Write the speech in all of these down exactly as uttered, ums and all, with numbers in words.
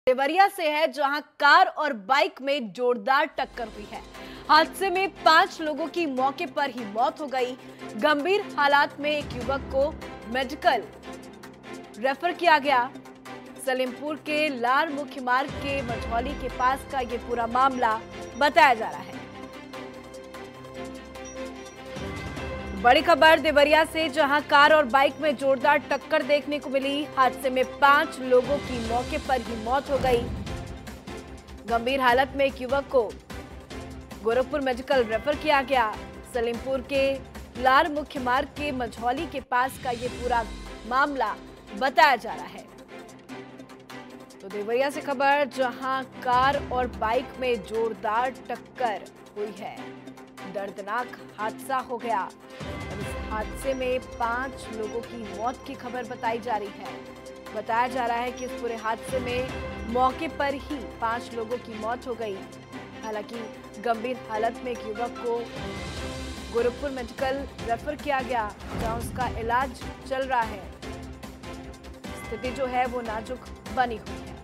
देवरिया से है, जहां कार और बाइक में जोरदार टक्कर हुई है। हादसे में पांच लोगों की मौके पर ही मौत हो गई। गंभीर हालात में एक युवक को मेडिकल रेफर किया गया। सलेमपुर के लार मुख्य मार्ग के मझौली के पास का ये पूरा मामला बताया जा रहा है। बड़ी खबर देवरिया से, जहां कार और बाइक में जोरदार टक्कर देखने को मिली। हादसे में पांच लोगों की मौके पर ही मौत हो गई। गंभीर हालत में एक युवक को गोरखपुर मेडिकल रेफर किया गया। सलेमपुर के लार मुख्य मार्ग के मझौली के पास का ये पूरा मामला बताया जा रहा है। तो देवरिया से खबर, जहां कार और बाइक में जोरदार टक्कर हुई है। दर्दनाक हादसा हो गया। इस हादसे में पांच लोगों की मौत की खबर बताई जा रही है। बताया जा रहा है कि इस पूरे हादसे में मौके पर ही पांच लोगों की मौत हो गई। हालांकि गंभीर हालत में एक युवक को गोरखपुर मेडिकल रेफर किया गया, जहां उसका इलाज चल रहा है। स्थिति जो है वो नाजुक बनी हुई है।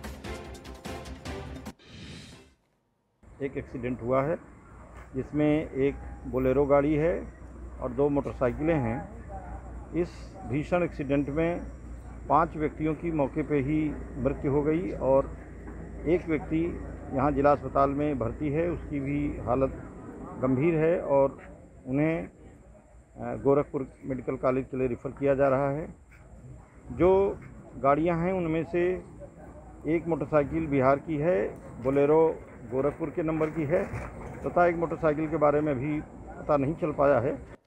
एक एक्सीडेंट हुआ है जिसमें एक बोलेरो गाड़ी है और दो मोटरसाइकिलें हैं। इस भीषण एक्सीडेंट में पांच व्यक्तियों की मौके पे ही मृत्यु हो गई और एक व्यक्ति यहां जिला अस्पताल में भर्ती है। उसकी भी हालत गंभीर है और उन्हें गोरखपुर मेडिकल कॉलेज के लिए रेफ़र किया जा रहा है। जो गाड़ियां हैं उनमें से एक मोटरसाइकिल बिहार की है, बोलेरो गोरखपुर के नंबर की है तथा एक मोटरसाइकिल के बारे में भी पता नहीं चल पाया है।